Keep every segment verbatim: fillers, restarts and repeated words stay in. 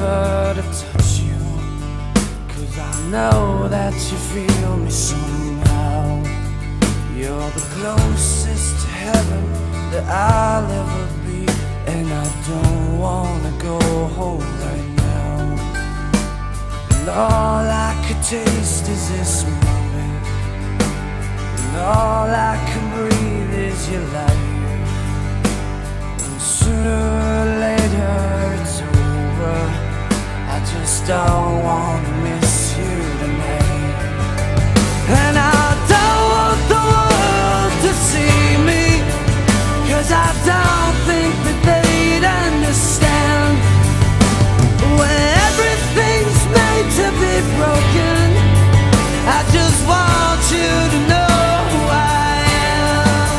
ever to touch you, 'cause I know that you feel me somehow. You're the closest to heaven that I'll ever be, and I don't wanna go home right now. And all I could taste is this moment, and all I can breathe is your light. And sooner or later it's over, I just don't wanna miss you tonight. And I don't want the world to see me, 'cause I don't think that they'd understand. When everything's made to be broken, I just want you to know who I am.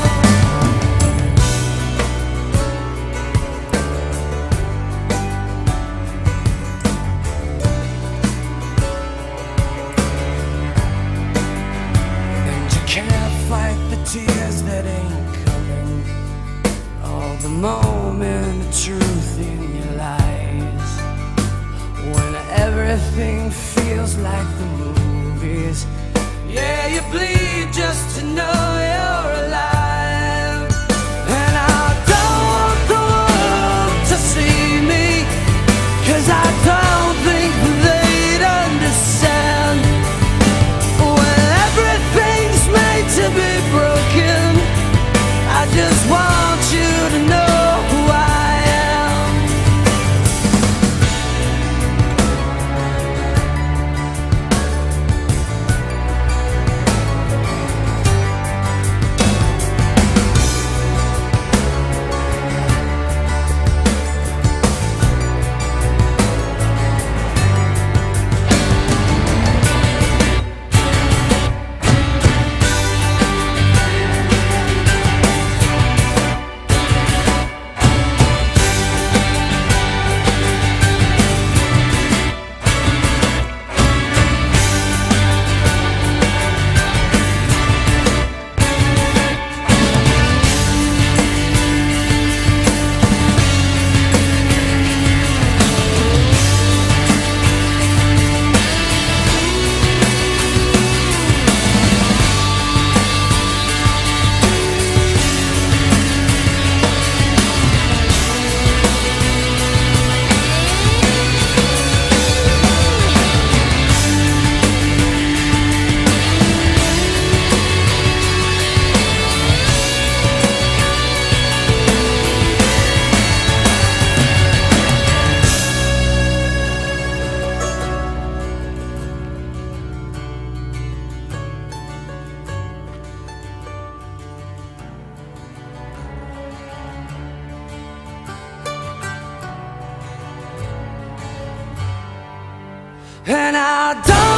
And you can't fight the tears that ain't coming, all the moment of truth in your lies. When everything feels like the movies, yeah, you bleed just to know you're alive. And I don't want the world to see me, 'cause I don't think they'd understand. When everything's made to be broken, I just want you to know who I am. And I don't